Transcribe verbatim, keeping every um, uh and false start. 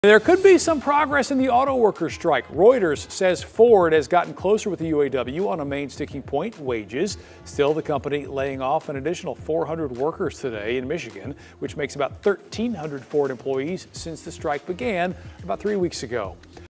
There could be some progress in the auto workers strike. Reuters says Ford has gotten closer with the U A W on a main sticking point, wages. Still, the company laying off an additional four hundred workers today in Michigan, which makes about thirteen hundred Ford employees since the strike began about three weeks ago.